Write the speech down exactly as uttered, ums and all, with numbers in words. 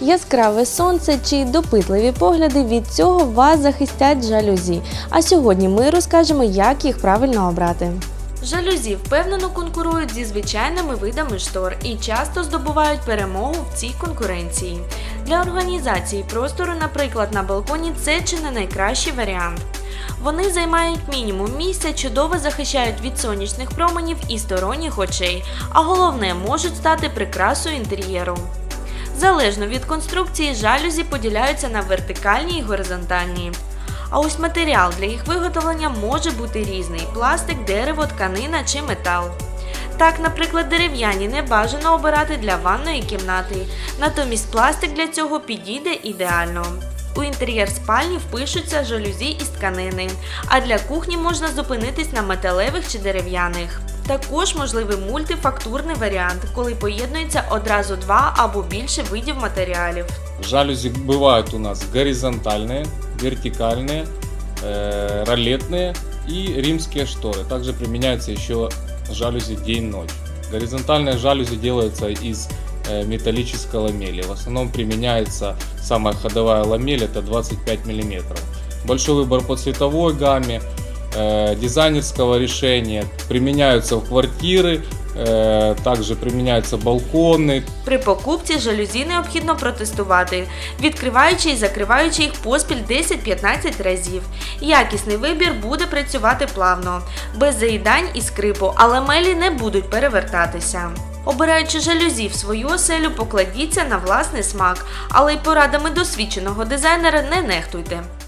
Яскраве сонце чи допитливі погляди – від цього вас захистять жалюзі. А сьогодні ми розкажемо, як їх правильно обрати. Жалюзі впевнено конкурують зі звичайними видами штор і часто здобувають перемогу в цій конкуренції. Для організації простору, наприклад, на балконі – це чи не найкращий варіант. Вони займають мінімум місця, чудово захищають від сонячних променів і сторонніх очей, а головне – можуть стати прикрасою інтер'єру. Залежно від конструкції, жалюзі поділяються на вертикальні і горизонтальні. А ось матеріал для їх виготовлення може бути різний – пластик, дерево, тканина чи метал. Так, наприклад, дерев'яні не бажано обирати для ванної кімнати, натомість пластик для цього підійде ідеально. У інтер'єр спальні впишуться жалюзі із тканини, а для кухні можна зупинитись на металевих чи дерев'яних. Також можливий мультифактурний варіант, коли поєднуються одразу два або більше видів матеріалів. Жалюзи бывают у нас горизонтальные, вертикальные, э, ролетные и римские шторы. Также применяются еще жалюзи день-ночь. Горизонтальные жалюзи делаются из э, металлической ламели. В основном применяется самая ходовая ламель, это двадцать пять миллиметров. Большой выбор по цветовой гамме, э, дизайнерского решения. Применяются в квартиры. Також приміняються балкони. При покупці жалюзі необхідно протестувати, відкриваючи і закриваючи їх поспіль десять-п'ятнадцять разів. Якісний вибір буде працювати плавно, без заїдань і скрипу, а ламелі не будуть перевертатися. Обираючи жалюзі в свою оселю, покладіться на власний смак, але й порадами досвідченого дизайнера не нехтуйте.